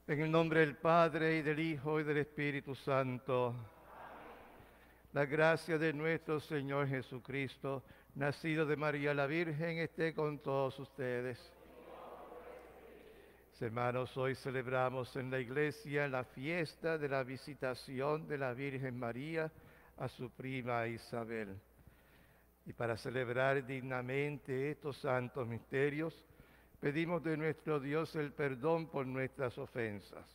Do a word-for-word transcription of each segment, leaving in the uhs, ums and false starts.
En el nombre del Padre, y del Hijo, y del Espíritu Santo. La gracia de nuestro Señor Jesucristo, nacido de María la Virgen, esté con todos ustedes. Hermanos, hoy celebramos en la iglesia la fiesta de la visitación de la Virgen María a su prima Isabel. Y para celebrar dignamente estos santos misterios, pedimos de nuestro Dios el perdón por nuestras ofensas.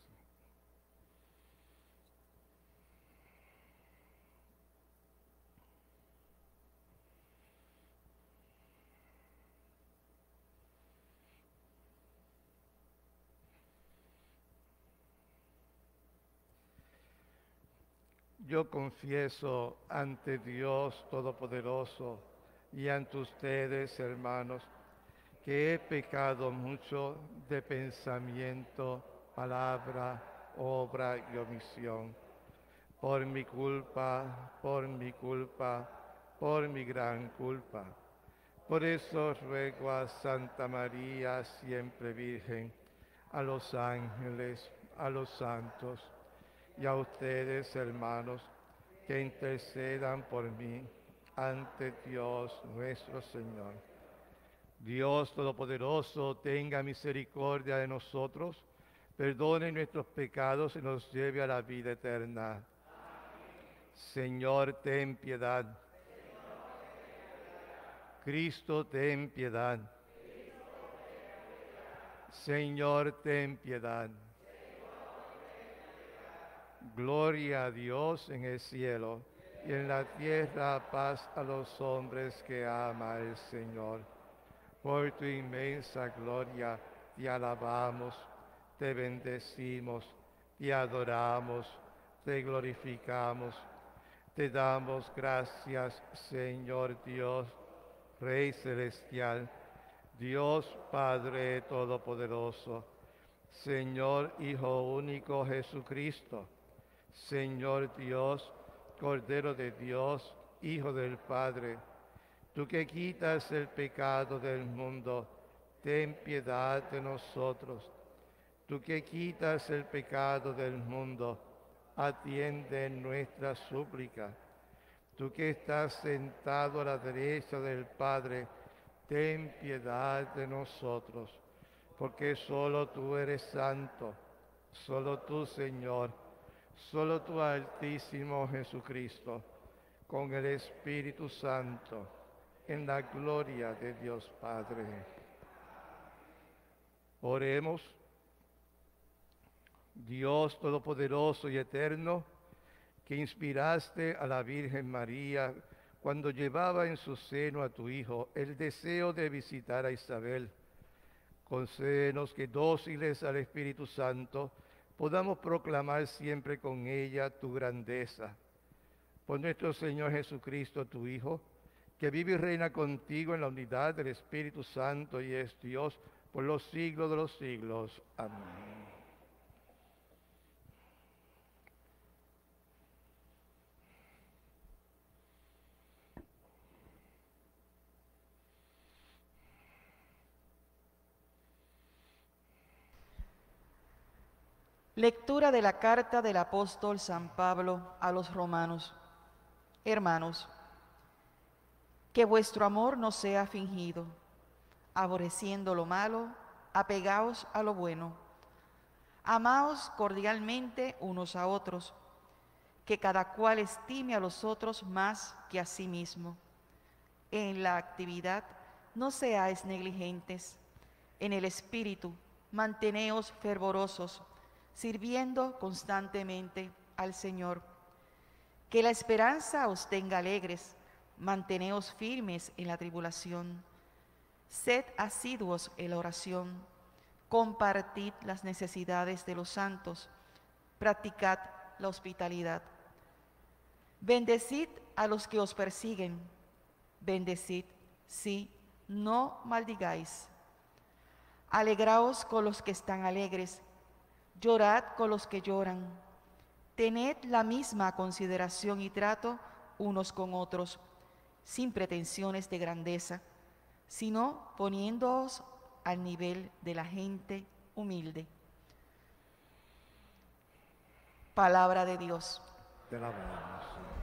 Yo confieso ante Dios Todopoderoso y ante ustedes, hermanos, que he pecado mucho de pensamiento, palabra, obra y omisión. Por mi culpa, por mi culpa, por mi gran culpa. Por eso ruego a Santa María, siempre Virgen, a los ángeles, a los santos, y a ustedes, hermanos, que intercedan por mí ante Dios nuestro Señor. Dios Todopoderoso, tenga misericordia de nosotros, perdone nuestros pecados y nos lleve a la vida eterna. Amén. Señor, ten piedad. Cristo, ten piedad. Señor, ten piedad. Gloria a Dios en el cielo y en la tierra paz a los hombres que ama el Señor. Por tu inmensa gloria te alabamos, te bendecimos, te adoramos, te glorificamos. Te damos gracias, Señor Dios, Rey celestial, Dios Padre Todopoderoso, Señor Hijo único Jesucristo, Señor Dios, Cordero de Dios, Hijo del Padre, tú que quitas el pecado del mundo, ten piedad de nosotros. Tú que quitas el pecado del mundo, atiende nuestra súplica. Tú que estás sentado a la derecha del Padre, ten piedad de nosotros, porque solo tú eres santo, solo tú, Señor, solo tú, Altísimo Jesucristo, con el Espíritu Santo, en la gloria de Dios Padre. Oremos. Dios Todopoderoso y Eterno, que inspiraste a la Virgen María cuando llevaba en su seno a tu Hijo el deseo de visitar a Isabel, concédenos que dóciles al Espíritu Santo podamos proclamar siempre con ella tu grandeza. Por nuestro Señor Jesucristo, tu Hijo, que vive y reina contigo en la unidad del Espíritu Santo y es Dios por los siglos de los siglos. Amén. Lectura de la carta del apóstol San Pablo a los romanos. Hermanos, que vuestro amor no sea fingido. Aborreciendo lo malo, apegaos a lo bueno. Amaos cordialmente unos a otros, que cada cual estime a los otros más que a sí mismo. En la actividad no seáis negligentes. En el espíritu manteneos fervorosos, sirviendo constantemente al Señor. Que la esperanza os tenga alegres, manteneos firmes en la tribulación. Sed asiduos en la oración, compartid las necesidades de los santos, practicad la hospitalidad. Bendecid a los que os persiguen, bendecid, sí, no maldigáis. Alegraos con los que están alegres, llorad con los que lloran. Tened la misma consideración y trato unos con otros, sin pretensiones de grandeza, sino poniéndoos al nivel de la gente humilde. Palabra de Dios. Te alabamos, Señor.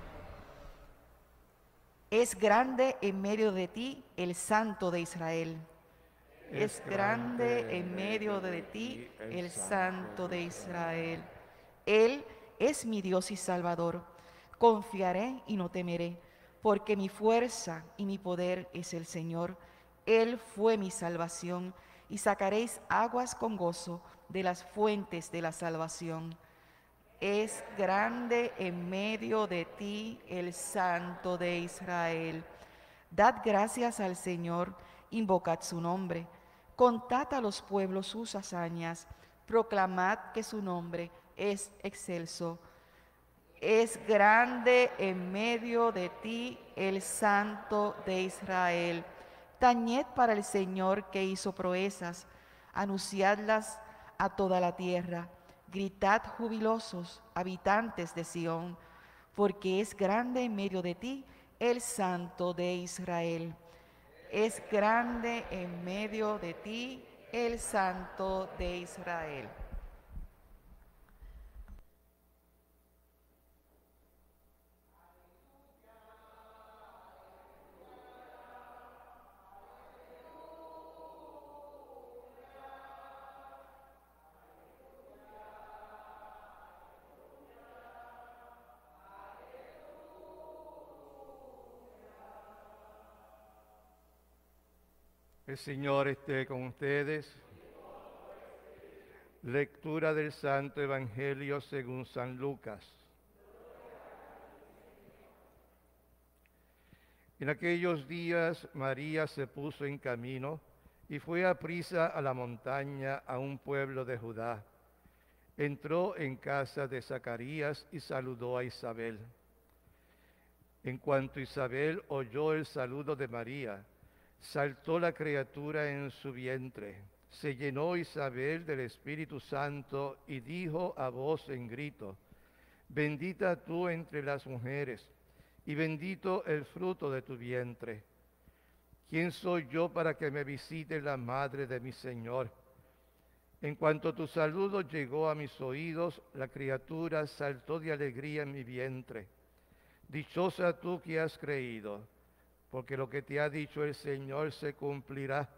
Es grande en medio de ti el Santo de Israel. Es grande en medio de ti el Santo de Israel. Él es mi Dios y Salvador. Confiaré y no temeré, porque mi fuerza y mi poder es el Señor. Él fue mi salvación, y sacaréis aguas con gozo de las fuentes de la salvación. Es grande en medio de ti el Santo de Israel. Dad gracias al Señor, invocad su nombre. Contad a los pueblos sus hazañas, proclamad que su nombre es excelso. Es grande en medio de ti el Santo de Israel. Tañed para el Señor que hizo proezas, anunciadlas a toda la tierra. Gritad jubilosos, habitantes de Sión, porque es grande en medio de ti el Santo de Israel. Es grande en medio de ti el Santo de Israel. El Señor esté con ustedes. Lectura del Santo Evangelio según San Lucas. En aquellos días María se puso en camino y fue aprisa a la montaña a un pueblo de Judá. Entró en casa de Zacarías y saludó a Isabel. En cuanto Isabel oyó el saludo de María, saltó la criatura en su vientre. Se llenó Isabel del Espíritu Santo y dijo a voz en grito: Bendita tú entre las mujeres, y bendito el fruto de tu vientre. ¿Quién soy yo para que me visite la madre de mi Señor? En cuanto tu saludo llegó a mis oídos, la criatura saltó de alegría en mi vientre. Dichosa tú que has creído, porque lo que te ha dicho el Señor se cumplirá.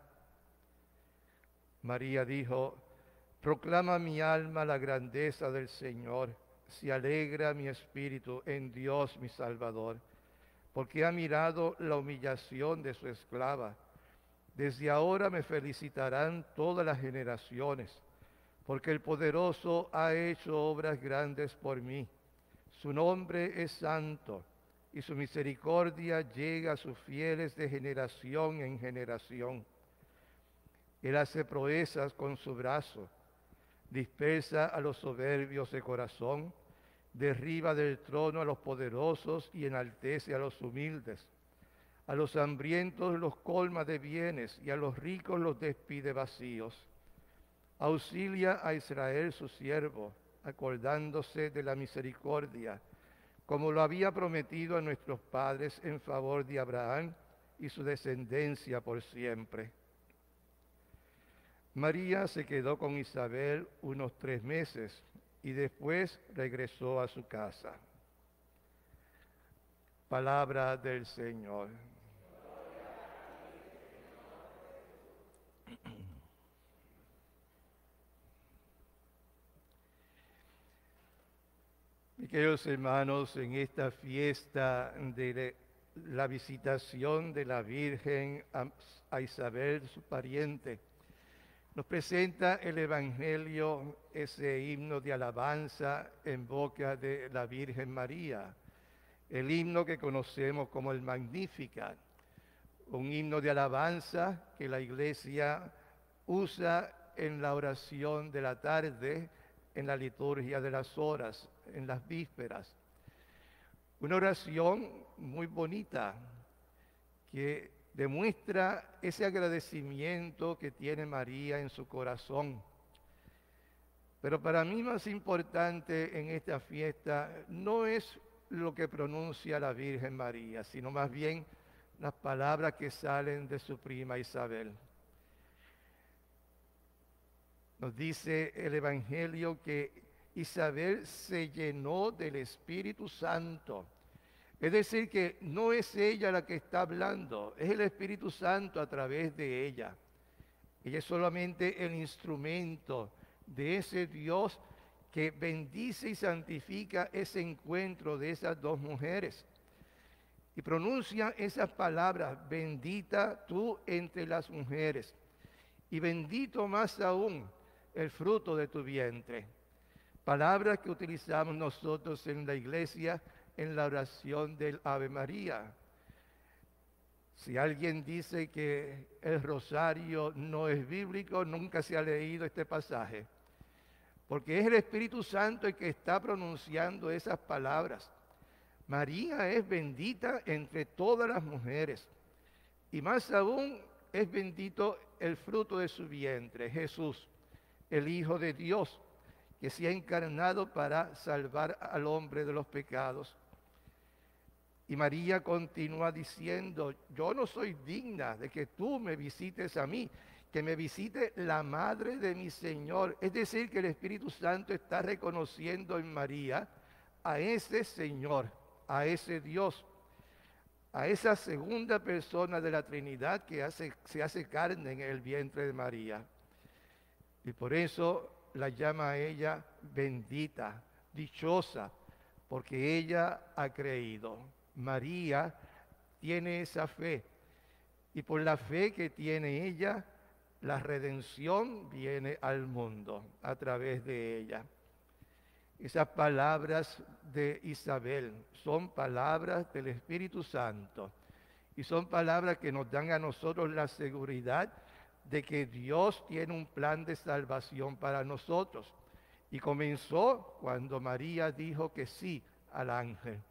María dijo: Proclama mi alma la grandeza del Señor, se alegra mi espíritu en Dios mi Salvador, porque ha mirado la humillación de su esclava. Desde ahora me felicitarán todas las generaciones, porque el Poderoso ha hecho obras grandes por mí. Su nombre es santo, y su misericordia llega a sus fieles de generación en generación. Él hace proezas con su brazo, dispersa a los soberbios de corazón, derriba del trono a los poderosos y enaltece a los humildes. A los hambrientos los colma de bienes y a los ricos los despide vacíos. Auxilia a Israel su siervo, acordándose de la misericordia, como lo había prometido a nuestros padres en favor de Abraham y su descendencia por siempre. María se quedó con Isabel unos tres meses y después regresó a su casa. Palabra del Señor. Mis queridos hermanos, en esta fiesta de la visitación de la Virgen a Isabel, su pariente, nos presenta el Evangelio ese himno de alabanza en boca de la Virgen María, el himno que conocemos como el Magnificat, un himno de alabanza que la Iglesia usa en la oración de la tarde, en la liturgia de las horas, en las vísperas. Una oración muy bonita que demuestra ese agradecimiento que tiene María en su corazón. Pero para mí más importante en esta fiesta no es lo que pronuncia la Virgen María, sino más bien las palabras que salen de su prima Isabel. Nos dice el Evangelio que Isabel se llenó del Espíritu Santo. Es decir, que no es ella la que está hablando, es el Espíritu Santo a través de ella. Ella es solamente el instrumento de ese Dios que bendice y santifica ese encuentro de esas dos mujeres. Y pronuncia esas palabras: bendita tú entre las mujeres, y bendito más aún el fruto de tu vientre. Palabras que utilizamos nosotros en la iglesia en la oración del Ave María. Si alguien dice que el rosario no es bíblico, nunca se ha leído este pasaje, porque es el Espíritu Santo el que está pronunciando esas palabras. María es bendita entre todas las mujeres, y más aún es bendito el fruto de su vientre, Jesús, el Hijo de Dios, que se ha encarnado para salvar al hombre de los pecados. Y María continúa diciendo: yo no soy digna de que tú me visites a mí, que me visite la madre de mi Señor. Es decir, que el Espíritu Santo está reconociendo en María a ese Señor, a ese Dios, a esa segunda persona de la Trinidad que hace, se hace carne en el vientre de María. Y por eso la llama a ella bendita, dichosa, porque ella ha creído. María tiene esa fe, y por la fe que tiene ella, la redención viene al mundo a través de ella. Esas palabras de Isabel son palabras del Espíritu Santo, y son palabras que nos dan a nosotros la seguridad de que Dios tiene un plan de salvación para nosotros. Y comenzó cuando María dijo que sí al ángel.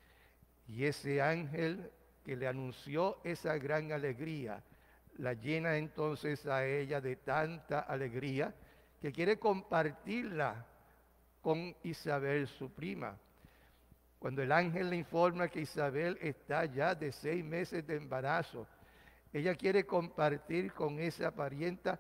Y ese ángel que le anunció esa gran alegría, la llena entonces a ella de tanta alegría que quiere compartirla con Isabel, su prima. Cuando el ángel le informa que Isabel está ya de seis meses de embarazo, ella quiere compartir con esa parienta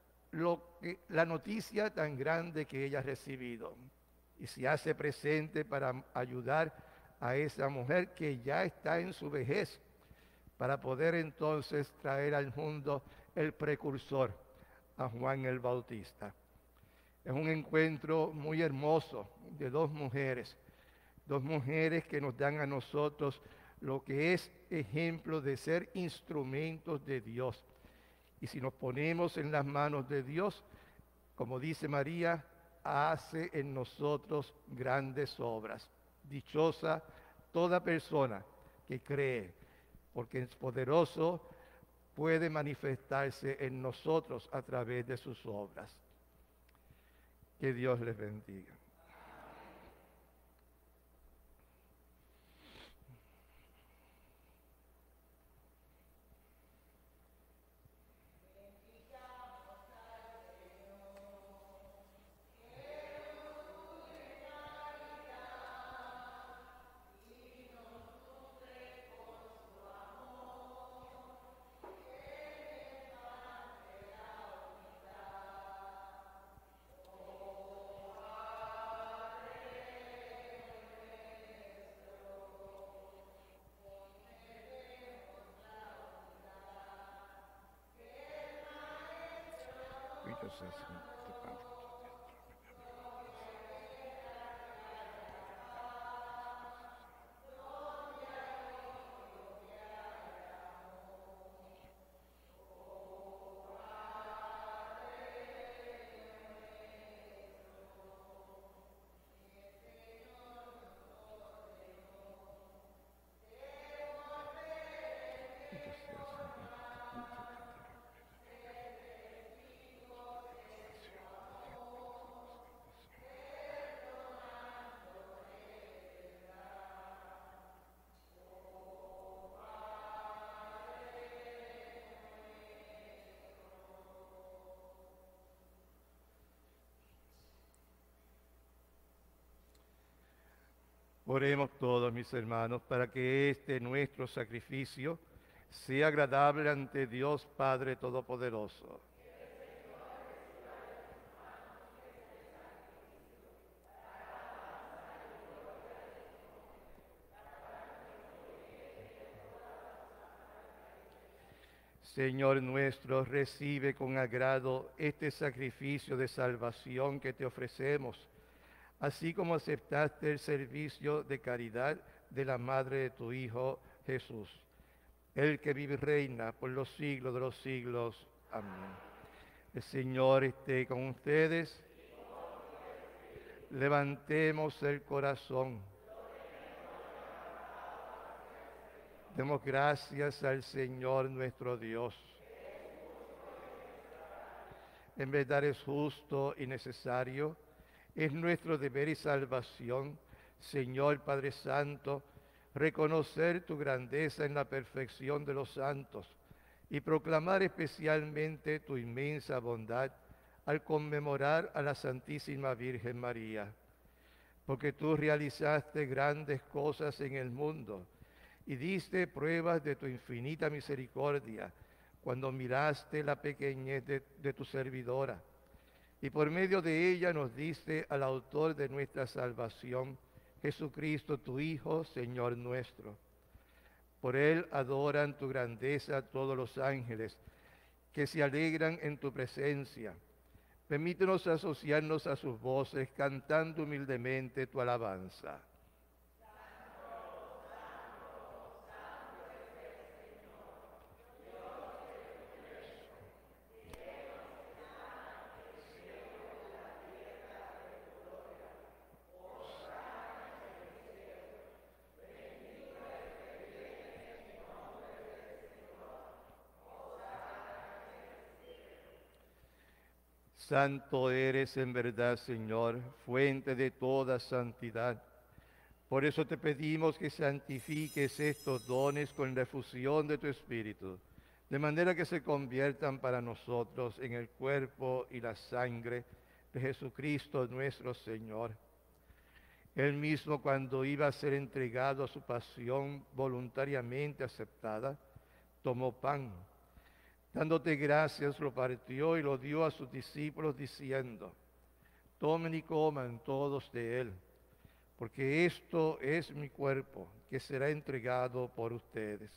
lo que, la noticia tan grande que ella ha recibido. Y se hace presente para ayudar a esa mujer que ya está en su vejez, para poder entonces traer al mundo el precursor, a Juan el Bautista. Es un encuentro muy hermoso de dos mujeres, dos mujeres que nos dan a nosotros lo que es ejemplo de ser instrumentos de Dios. Y si nos ponemos en las manos de Dios, como dice María, hace en nosotros grandes obras. Dichosa toda persona que cree, porque es poderoso, puede manifestarse en nosotros a través de sus obras. Que Dios les bendiga. Oremos todos, mis hermanos, para que este nuestro sacrificio sea agradable ante Dios Padre Todopoderoso. Señor nuestro, recibe con agrado este sacrificio de salvación que te ofrecemos, así como aceptaste el servicio de caridad de la Madre de tu Hijo Jesús, el que vive y reina por los siglos de los siglos. Amén. El Señor esté con ustedes. Levantemos el corazón. Demos gracias al Señor nuestro Dios. En verdad es justo y necesario, es nuestro deber y salvación, Señor Padre Santo, reconocer tu grandeza en la perfección de los santos y proclamar especialmente tu inmensa bondad al conmemorar a la Santísima Virgen María. Porque tú realizaste grandes cosas en el mundo y diste pruebas de tu infinita misericordia cuando miraste la pequeñez de, de tu servidora. Y por medio de ella nos diste al autor de nuestra salvación, Jesucristo, tu Hijo, Señor nuestro. Por él adoran tu grandeza todos los ángeles, que se alegran en tu presencia. Permítenos asociarnos a sus voces, cantando humildemente tu alabanza. Santo eres en verdad, Señor, fuente de toda santidad. Por eso te pedimos que santifiques estos dones con la efusión de tu Espíritu, de manera que se conviertan para nosotros en el cuerpo y la sangre de Jesucristo nuestro Señor. Él mismo, cuando iba a ser entregado a su pasión voluntariamente aceptada, tomó pan. Dándote gracias, lo partió y lo dio a sus discípulos diciendo: tomen y coman todos de él, porque esto es mi cuerpo, que será entregado por ustedes.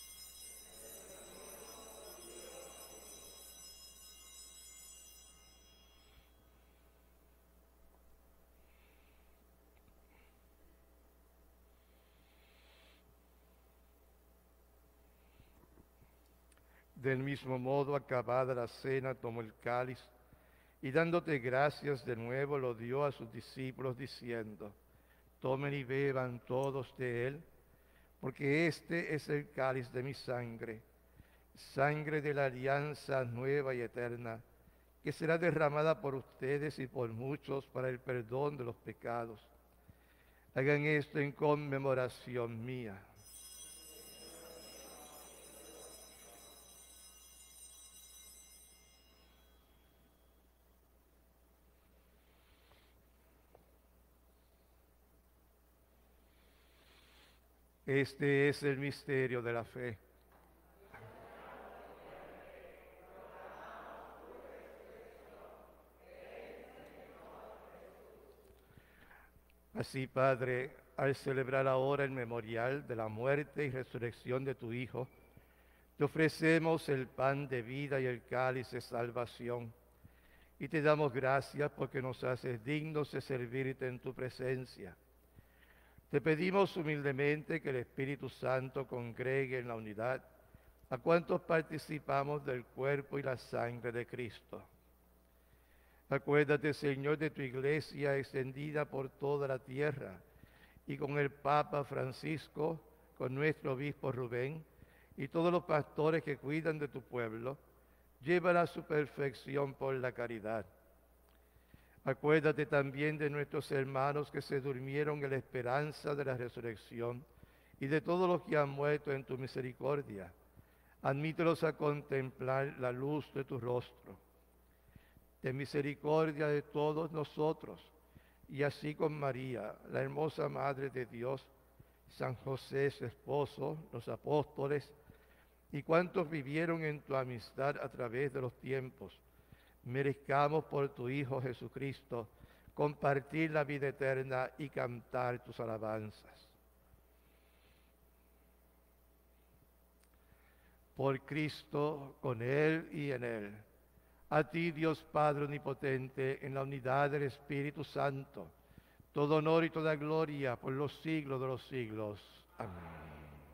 Del mismo modo, acabada la cena, tomó el cáliz y dándote gracias de nuevo lo dio a sus discípulos diciendo: tomen y beban todos de él, porque este es el cáliz de mi sangre, sangre de la alianza nueva y eterna, que será derramada por ustedes y por muchos para el perdón de los pecados. Hagan esto en conmemoración mía. Este es el misterio de la fe. Así, Padre, al celebrar ahora el memorial de la muerte y resurrección de tu Hijo, te ofrecemos el pan de vida y el cáliz de salvación, y te damos gracias porque nos haces dignos de servirte en tu presencia. Te pedimos humildemente que el Espíritu Santo congregue en la unidad a cuantos participamos del cuerpo y la sangre de Cristo. Acuérdate, Señor, de tu iglesia extendida por toda la tierra y con el Papa Francisco, con nuestro obispo Rubén y todos los pastores que cuidan de tu pueblo, llévala a su perfección por la caridad. Acuérdate también de nuestros hermanos que se durmieron en la esperanza de la resurrección y de todos los que han muerto en tu misericordia. Admítelos a contemplar la luz de tu rostro. Ten misericordia de todos nosotros, y así con María, la hermosa Madre de Dios, San José, su esposo, los apóstoles, y cuantos vivieron en tu amistad a través de los tiempos, merezcamos por tu Hijo Jesucristo compartir la vida eterna y cantar tus alabanzas. por Cristo, con Él y en Él. A ti, Dios Padre Omnipotente, en la unidad del Espíritu Santo, todo honor y toda gloria por los siglos de los siglos. Amén.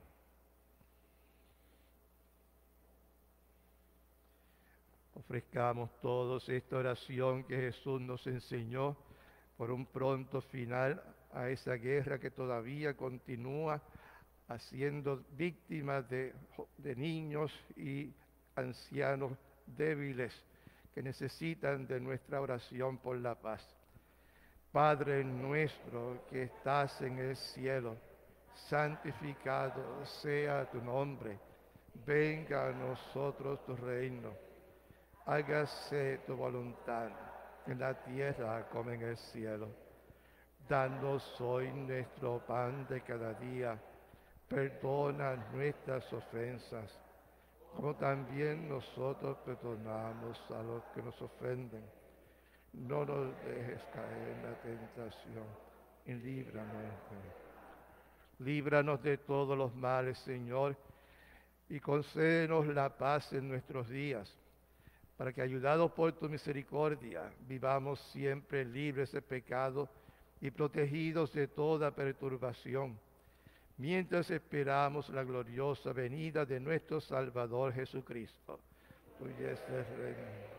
Ofrezcamos todos esta oración que Jesús nos enseñó por un pronto final a esa guerra que todavía continúa haciendo víctimas de, de niños y ancianos débiles que necesitan de nuestra oración por la paz. Padre nuestro que estás en el cielo, santificado sea tu nombre. Venga a nosotros tu reino. Hágase tu voluntad en la tierra como en el cielo. Danos hoy nuestro pan de cada día. Perdona nuestras ofensas, como también nosotros perdonamos a los que nos ofenden. No nos dejes caer en la tentación y líbranos de, líbranos de todos los males, Señor, y concédenos la paz en nuestros días, para que, ayudados por tu misericordia, vivamos siempre libres de pecado y protegidos de toda perturbación, mientras esperamos la gloriosa venida de nuestro Salvador Jesucristo. Tuyo es el reino.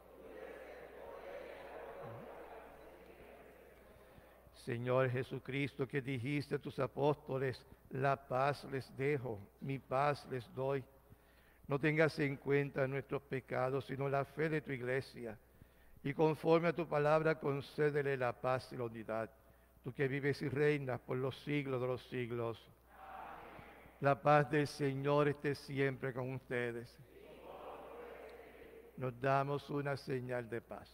Señor Jesucristo, que dijiste a tus apóstoles, la paz les dejo, mi paz les doy. No tengas en cuenta nuestros pecados, sino la fe de tu iglesia. Y conforme a tu palabra, concédele la paz y la unidad. Tú que vives y reinas por los siglos de los siglos. La paz del Señor esté siempre con ustedes. Nos damos una señal de paz.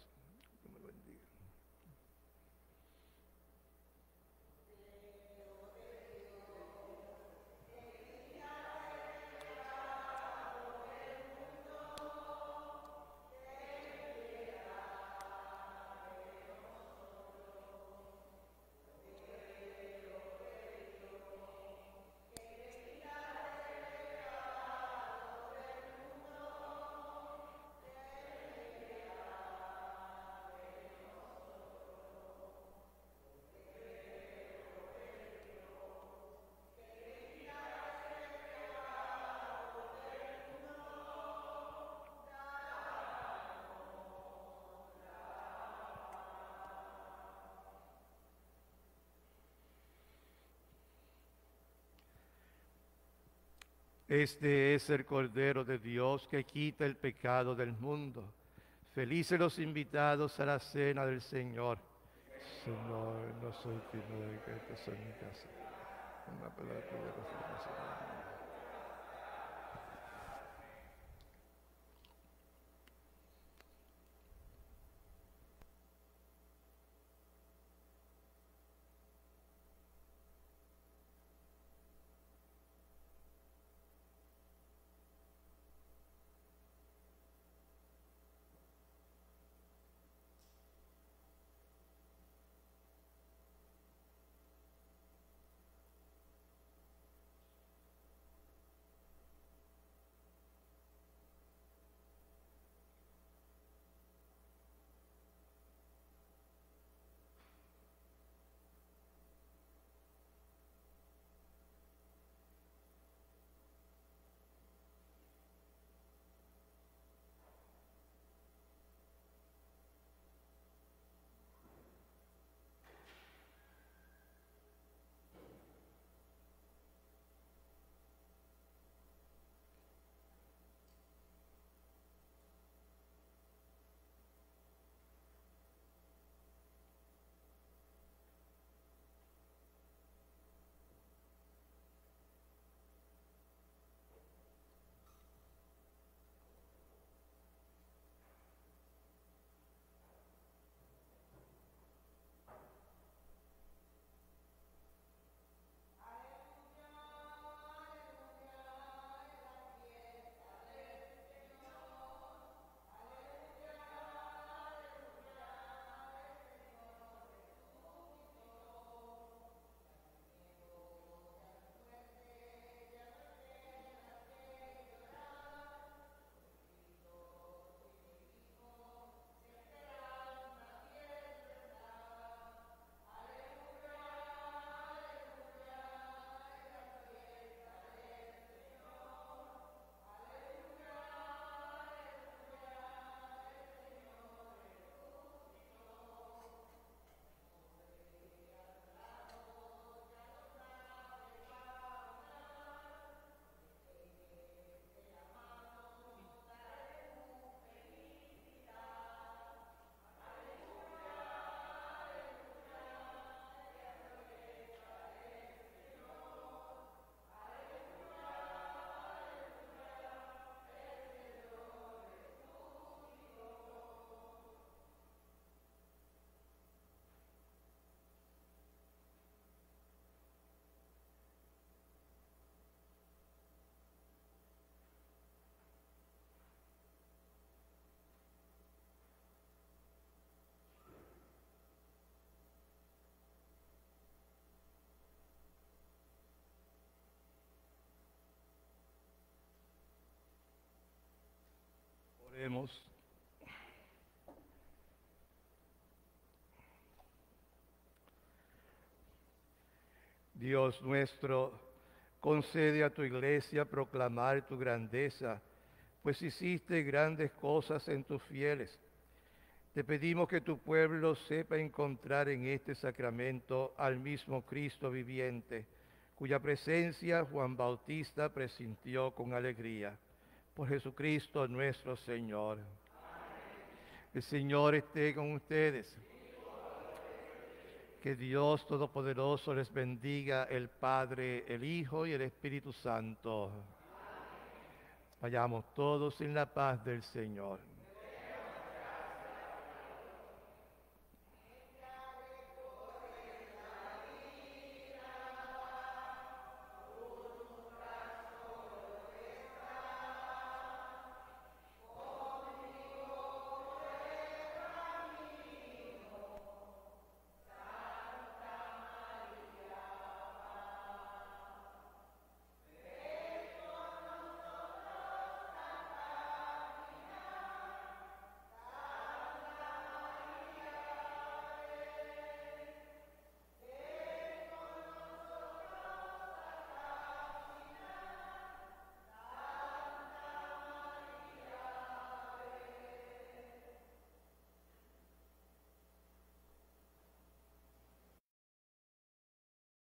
Este es el Cordero de Dios que quita el pecado del mundo. Felices los invitados a la cena del Señor. Señor, no soy digno de que entres en mi casa. Una palabra tuya que se me Vemos. Dios nuestro, concede a tu iglesia proclamar tu grandeza, pues hiciste grandes cosas en tus fieles. Te pedimos que tu pueblo sepa encontrar en este sacramento al mismo Cristo viviente, cuya presencia Juan Bautista presintió con alegría. Por Jesucristo nuestro Señor. Amén. El Señor esté con ustedes. Que Dios Todopoderoso les bendiga, el Padre, el Hijo y el Espíritu Santo. Vayamos todos en la paz del Señor.